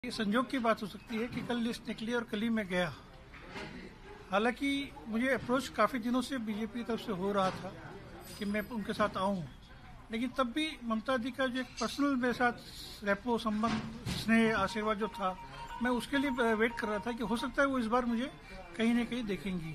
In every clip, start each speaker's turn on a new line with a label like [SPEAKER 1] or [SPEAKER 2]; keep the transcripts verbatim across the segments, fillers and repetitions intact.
[SPEAKER 1] ये संजोग की बात हो सकती है कि कल लिस्ट निकली और कल ही मैं गया। हालांकि मुझे अप्रोच काफ़ी दिनों से बीजेपी की तरफ से हो रहा था कि मैं उनके साथ आऊं, लेकिन तब भी ममता दी का जो एक पर्सनल मेरे साथ रेपो संबंध, स्नेह, आशीर्वाद जो था, मैं उसके लिए वेट कर रहा था कि हो सकता है वो इस बार मुझे कहीं ना कहीं देखेंगी।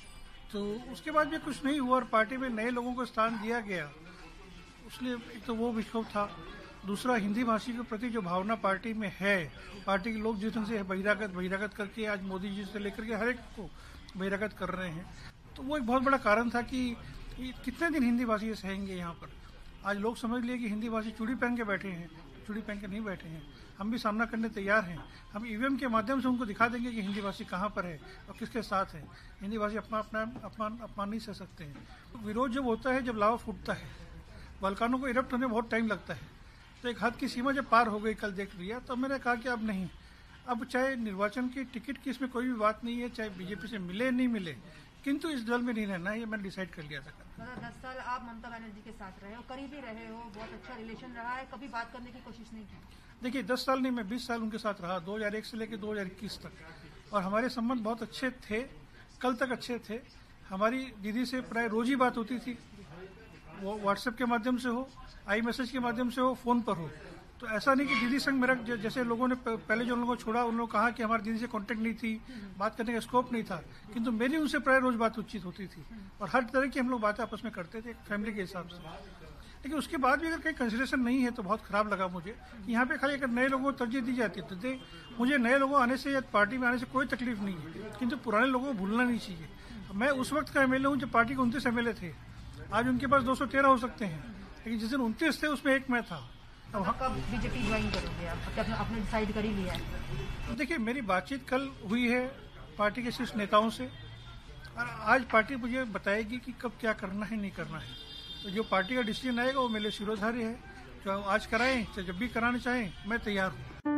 [SPEAKER 1] तो उसके बाद भी कुछ नहीं हुआ और पार्टी में नए लोगों को स्थान दिया गया। इसलिए एक तो वो विक्षोभ था, दूसरा हिंदी भाषी के प्रति जो भावना पार्टी में है, पार्टी के लोग जिस ढंग से बहिरागत बहिरागत करके आज मोदी जी से लेकर के हर एक को बहिरागत कर रहे हैं, तो वो एक बहुत बड़ा कारण था कि कितने दिन हिंदी भाषी सहेंगे यहाँ पर। आज लोग समझ लिए कि हिंदी भाषी चूड़ी पहन के बैठे हैं, चूड़ी पहन के नहीं बैठे हैं। हम भी सामना करने तैयार हैं। हम ईवीएम के माध्यम से उनको दिखा देंगे कि हिंदी भाषी कहाँ पर है और किसके साथ है। हिंदी भाषी अपना अपना अपमान अपमान नहीं सह सकते हैं। विरोध जब होता है, जब लावा फूटता है, वल्कानों को इरप्ट होने में बहुत टाइम लगता है, तो एक हद की सीमा जब पार हो गई, कल देख लिया, तो मैंने कहा कि अब नहीं, अब चाहे निर्वाचन की टिकट की इसमें कोई भी बात नहीं है, चाहे बीजेपी से मिले नहीं मिले, किंतु इस दल में नहीं रहना है, ये मैंने डिसाइड कर लिया था।
[SPEAKER 2] मतलब दस साल आप ममता बनर्जी के साथ रहे हो, करीबी रहे हो, बहुत अच्छा रिलेशन रहा है, कभी बात करने की कोशिश नहीं की?
[SPEAKER 1] देखिए, दस साल नहीं, मैं बीस साल उनके साथ रहा, दो हजार एक से लेकर दो हजार इक्कीस तक, और हमारे संबंध बहुत अच्छे थे, कल तक अच्छे थे। हमारी दीदी से प्राय रोज ही बात होती थी, वो व्हाट्सएप के माध्यम से हो, आई मैसेज के माध्यम से हो, फोन पर हो। तो ऐसा नहीं कि दीदी संग मेरा, जैसे लोगों ने पहले जो लोगों को छोड़ा, उन लोगों कहा कि हमारी दीदी से कांटेक्ट नहीं थी, बात करने का स्कोप नहीं था, किंतु मेरी उनसे प्राय रोज बात उचित होती थी और हर तरह की हम लोग बातें आपस में करते थे फैमिली के हिसाब से। लेकिन उसके बाद भी अगर कहीं कंसिडरेशन नहीं है तो बहुत खराब लगा मुझे कि यहाँ पे खाली अगर नए लोगों को तरजीह दी जाती है तो दे, मुझे नए लोगों आने से या पार्टी में आने से कोई तकलीफ नहीं है, किंतु पुराने लोगों को भूलना नहीं चाहिए। मैं उस वक्त का एमएलए हूँ जब पार्टी के उनतीस एमएलए थे, आज उनके पास दो सौ तेरह हो सकते हैं, लेकिन जिस दिन उनतीस थे उसमें एक मैं था।
[SPEAKER 2] अब कब बीजेपी ज्वाइन करोगे आप? आपने डिसाइड कर ही लिया है?
[SPEAKER 1] देखिए, मेरी बातचीत कल हुई है पार्टी के शीर्ष नेताओं से और आज पार्टी मुझे बताएगी कि कब क्या करना है, नहीं करना है। तो जो पार्टी का डिसीजन आएगा वो मेरे शिरोधार्य है। जो आज कराएं, जब भी कराना चाहें, मैं तैयार हूँ।